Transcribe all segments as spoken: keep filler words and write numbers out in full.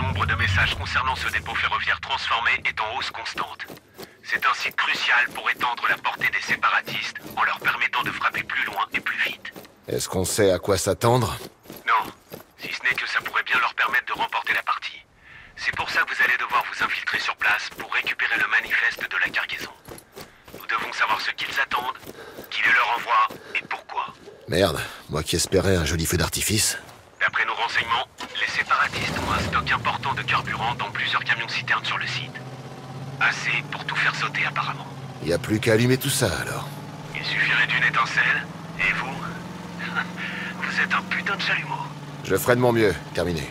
nombre de messages concernant ce dépôt ferroviaire transformé est en hausse constante. C'est un site crucial pour étendre la portée des séparatistes en leur permettant de frapper plus loin et plus vite. Est-ce qu'on sait à quoi s'attendre? Non, si ce n'est que ça pourrait bien leur permettre de remporter la partie. C'est pour ça que vous allez devoir vous infiltrer sur place pour récupérer le manifeste de la cargaison. Nous devons savoir ce qu'ils attendent, qui les leur envoie et pourquoi. Merde, moi qui espérais un joli feu d'artifice. D'après nos renseignements, les séparatistes ont un stock important de carburant dans plusieurs camions-citernes sur le site. Assez pour tout faire sauter apparemment. Y a plus qu'à allumer tout ça alors. Il suffirait d'une étincelle, et vous... vous êtes un putain de chalumeau. Je ferai de mon mieux, terminé.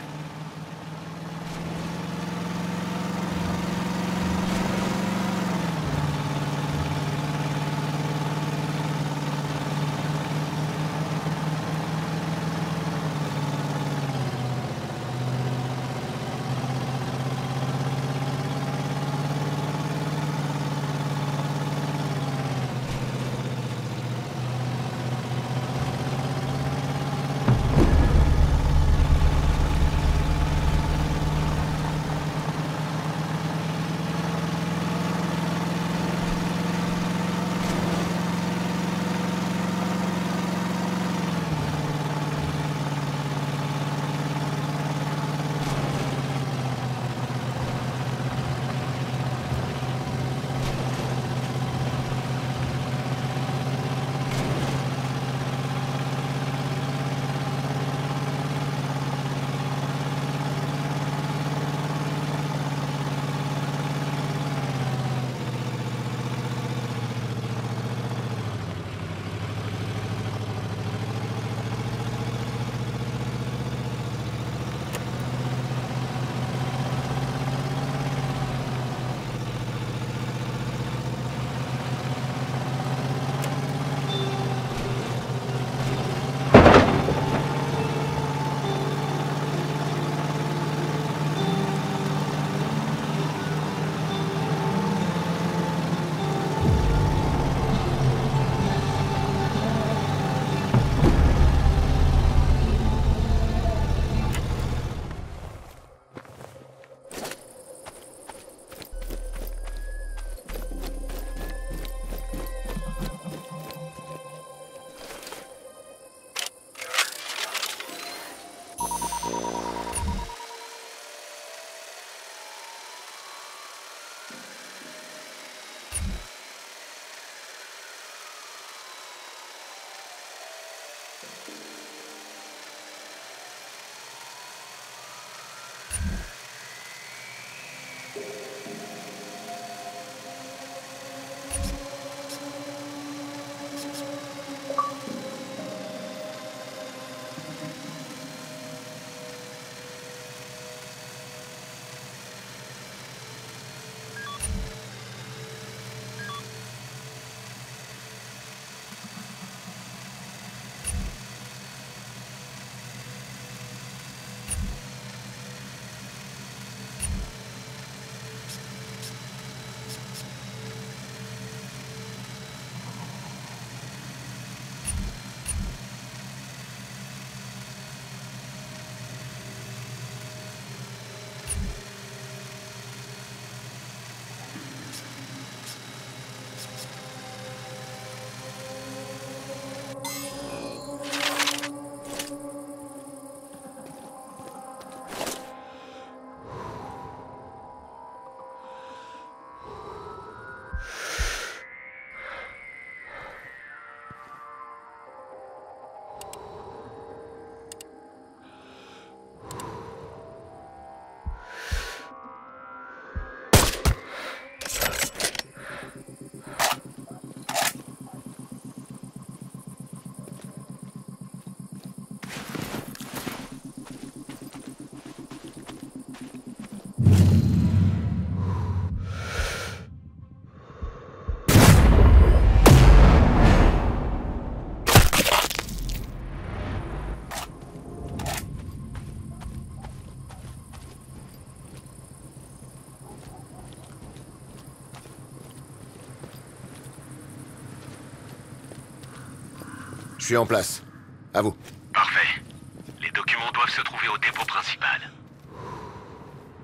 Je suis en place. À vous. Parfait. Les documents doivent se trouver au dépôt principal.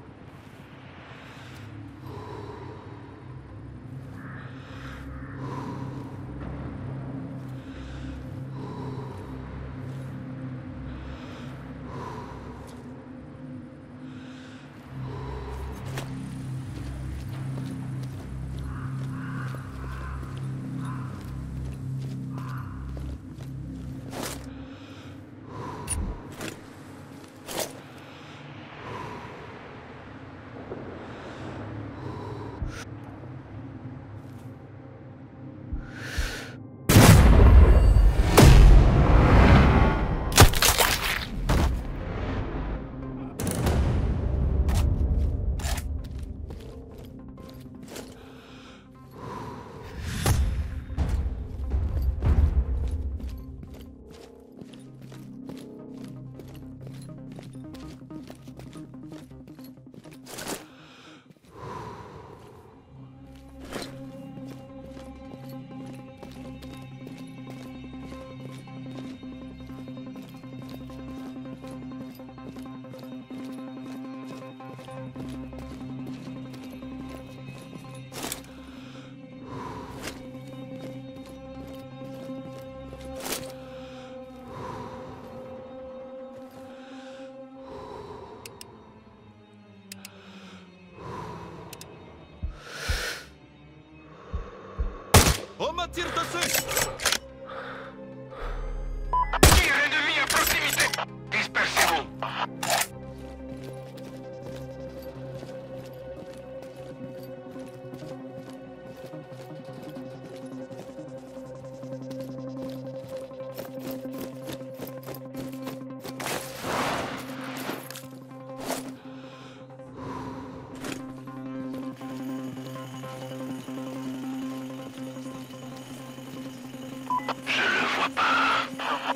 tire dessus! Tir ennemi à proximité! Dispersez-vous! Je le vois pas.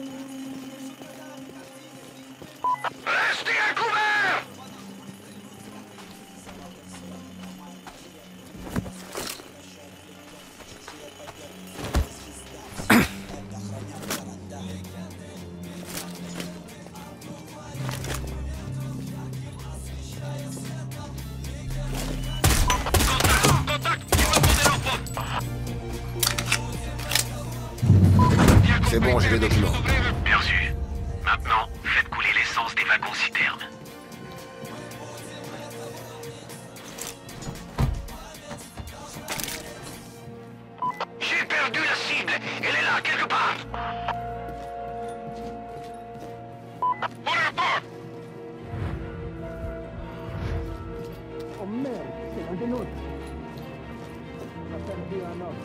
Restez à couvert! Contact! Contact! Il va monter leur poste! C'est bon, j'ai les documents. Bien reçu. Maintenant, faites couler l'essence des wagons citernes. J'ai perdu la cible. Elle est là, quelque part. Au rapport. Oh merde, c'est un des nôtres. On a perdu un homme.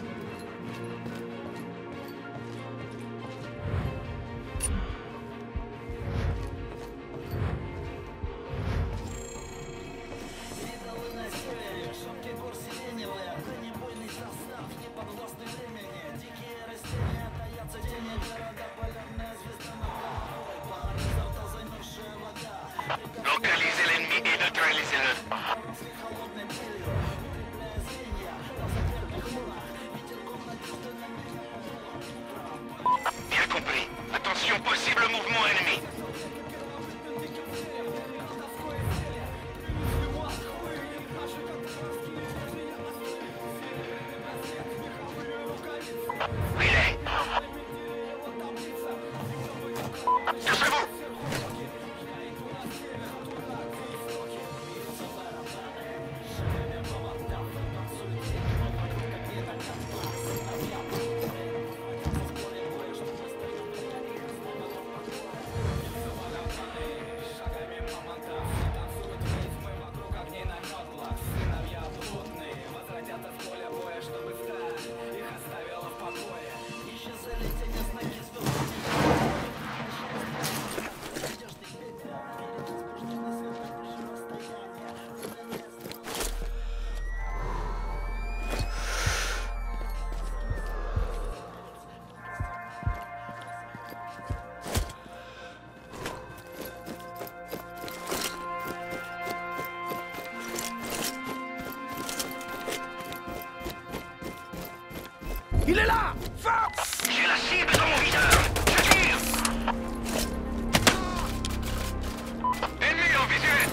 Localisez l'ennemi et neutralisez-le. Bien compris. Attention, possible mouvement ennemi. Il est. Touchez-vous. Il est là! Force! J'ai la cible dans mon viseur. Je tire. Ennemi en visuel.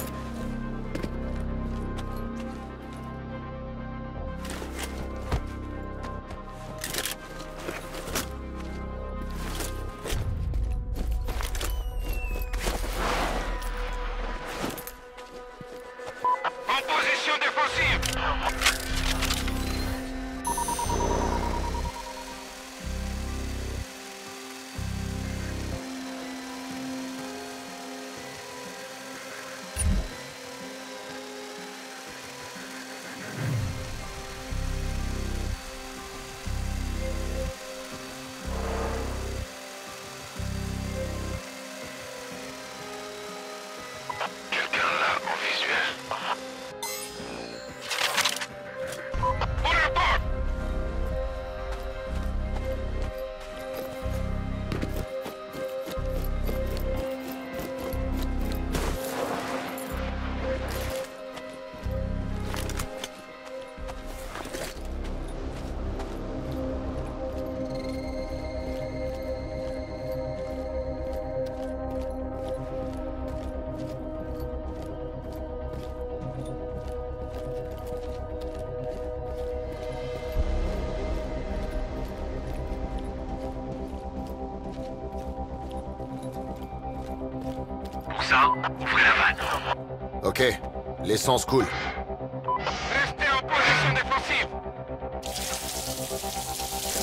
En position défensive. Quelqu'un là en visuel. Au rapport. Pour ça, ouvrez la vanne. Ok, l'essence coule. Restez en position défensive.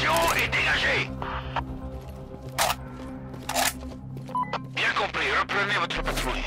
Attention et dégagez. Bien compris, reprenez votre patrouille.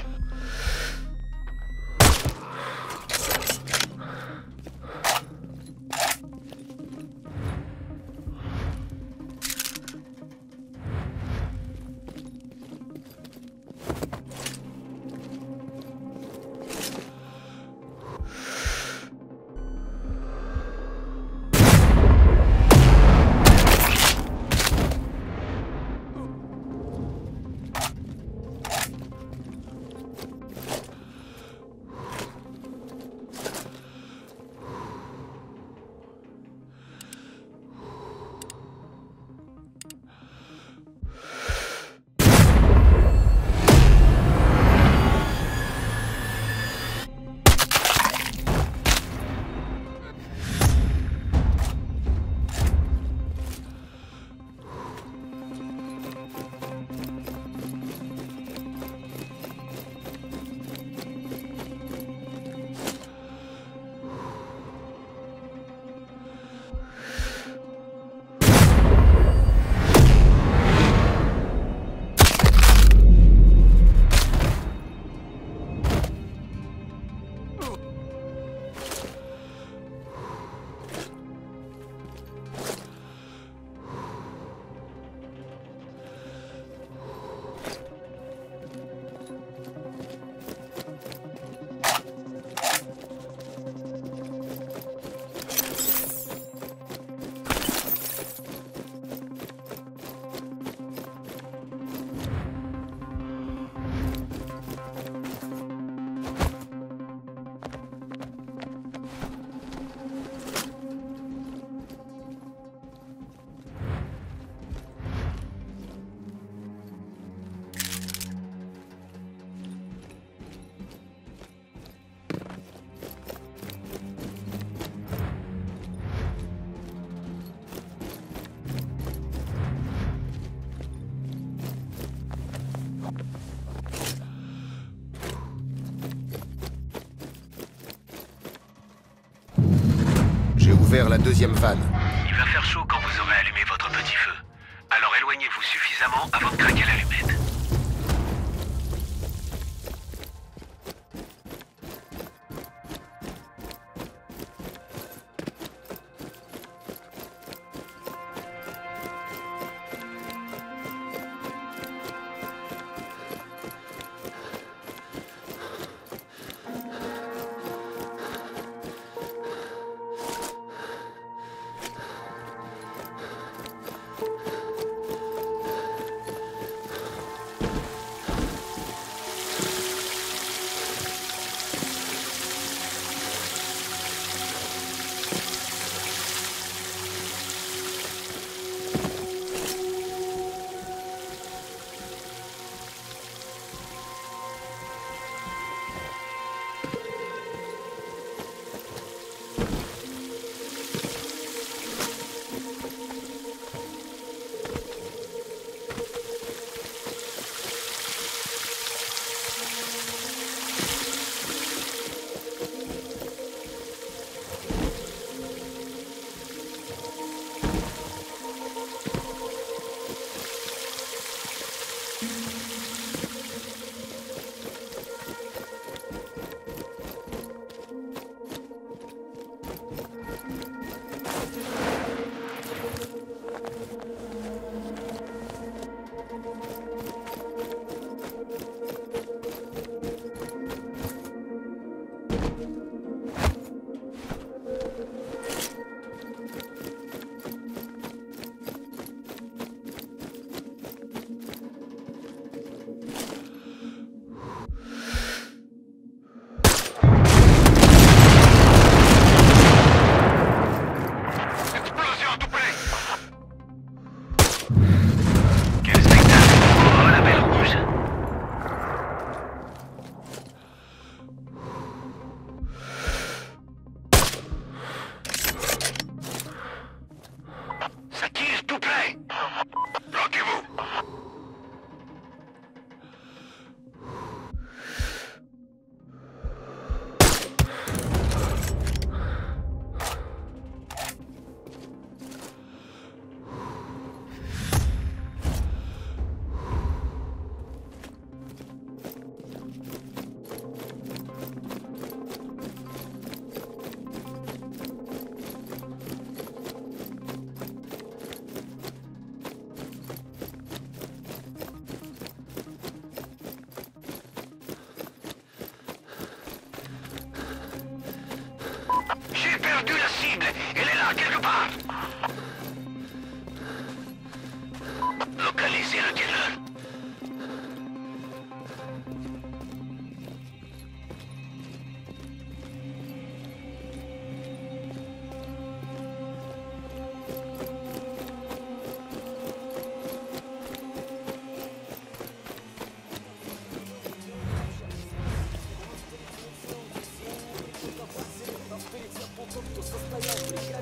Vers la deuxième vanne. Il va faire chaud quand vous aurez allumé votre petit feu. Alors éloignez-vous suffisamment avant de craquer l'allumette.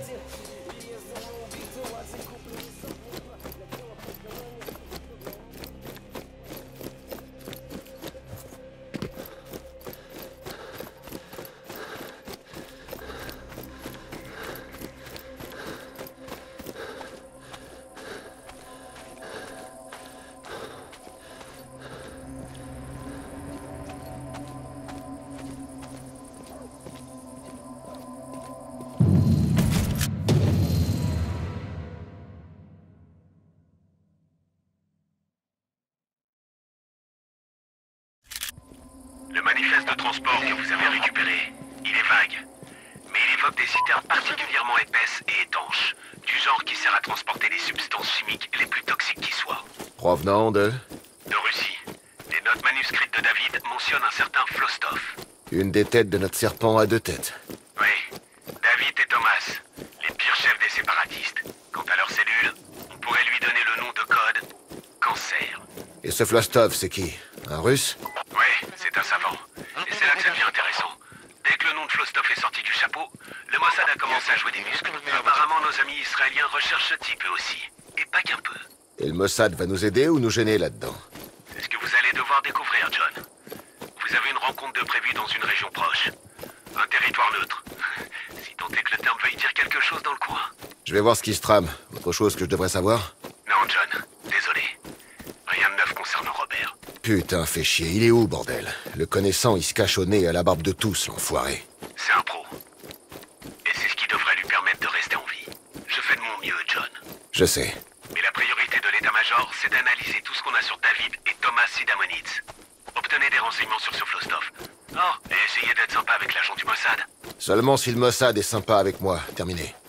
Le manifeste de transport que vous avez récupéré, il est vague. Mais il évoque des citernes particulièrement épaisses et étanches, du genre qui sert à transporter les substances chimiques les plus toxiques qui soient. Provenant de... De Russie, les notes manuscrites de David mentionnent un certain Flostov. Une des têtes de notre serpent à deux têtes. Oui, David et Thomas, les pires chefs des séparatistes. Quant à leur cellule, on pourrait lui donner le nom de code Cancer. Et ce Flostov, c'est qui? Un russe? Ouais, c'est un savant. Et c'est là que ça devient intéressant. Dès que le nom de Flostov est sorti du chapeau, le Mossad a commencé à jouer des muscles. Apparemment, nos amis israéliens recherchent ce type eux aussi. Et pas qu'un peu. Et le Mossad va nous aider ou nous gêner là-dedans? C'est ce que vous allez devoir découvrir, John. Vous avez une rencontre de prévue dans une région proche. Un territoire neutre. Si tant est que le terme veuille dire quelque chose dans le coin. Je vais voir ce qui se trame. Autre chose que je devrais savoir? Non, John. Désolé. Rien de neuf concernant Robert. Putain, fait chier. Il est où, bordel? Le connaissant, il se cache au nez et à la barbe de tous, l'enfoiré. C'est un pro. Et c'est ce qui devrait lui permettre de rester en vie. Je fais de mon mieux, John. Je sais. Mais la priorité de l'état-major, c'est d'analyser tout ce qu'on a sur David et Thomas Sidamonitz. Obtenez des renseignements sur ce Flostov. Oh, et essayez d'être sympa avec l'agent du Mossad. Seulement si le Mossad est sympa avec moi. Terminé.